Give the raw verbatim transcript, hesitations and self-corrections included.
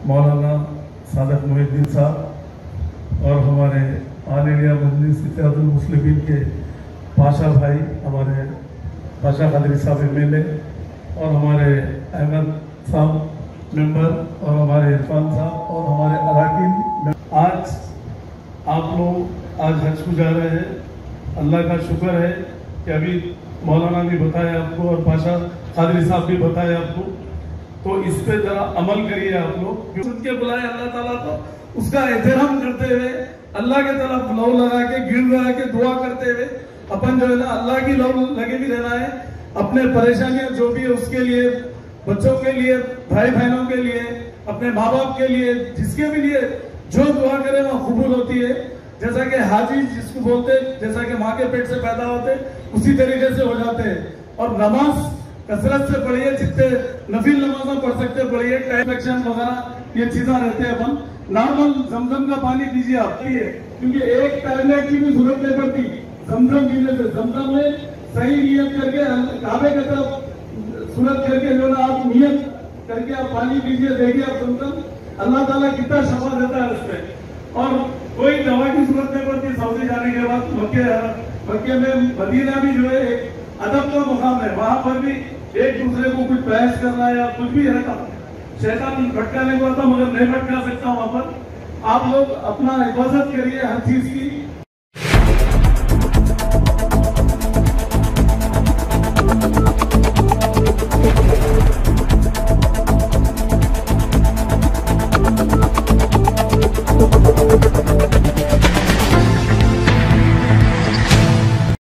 मौलाना सादक मोहिद्दीन साहब और हमारे ऑल इंडिया मजलिस इत्तेहादुल मुस्लिमीन के पाशा भाई, हमारे पाशा कादरी साहब एम एल ए और हमारे अहमद साहब मेंबर और हमारे इरफान साहब और हमारे अराकीन। आज आप लोग आज हज को जा रहे हैं। अल्लाह का शुक्र है कि अभी मौलाना ने बताया आपको और पाशा कादरी साहब भी बताया आपको, तो इस पे जरा अमल करिए आप लोग। सुन के बुलाए अल्लाह ताला को, उसका एहतराम करते हुए अल्लाह के तरफ लौ लगा के गिर लगा के दुआ करते हुए अपन जो है ना अल्लाह की लौ लगे भी रहना है। अपने परेशानियां जो भी है उसके लिए, बच्चों के लिए, भाई बहनों के लिए, अपने माँ बाप के लिए, जिसके भी लिए जो दुआ करे वह कबूल होती है। जैसा कि हाजी जिसको बोलते, जैसा कि माँ के पेट से पैदा होते उसी तरीके से हो जाते हैं। और नमाज कसरत से पढ़िए, जितने नफिल नमाजा पढ़ सकते पढ़िए। टाइम एक्शन वगैरह ये चीजें रहते हैं। अपन नॉर्मल जमजम का पानी पीजिए आप, क्योंकि एक टैबलेट की भी जरूरत नहीं पड़ती जमजम पीने से। जमजम में सही नियत करके काबे की तरफ सूरत करके जो ना आप नियत करके आप पानी पीजिए, देखिए आप जमजम अल्लाह ताला कितना शफा देता है उसमें। और कोई दवा की जरूरत नहीं पड़ती। सऊदी जाने के बाद मक्के मक्के में मदीना भी जो है एक अदब का मुकाम है, वहां पर भी एक दूसरे को कुछ बहस करना या कुछ भी है ना, शैतान भटकाने को आता मगर नहीं भटका सकता। वहां पर आप लोग अपना हिफाजत करिए हर चीज की।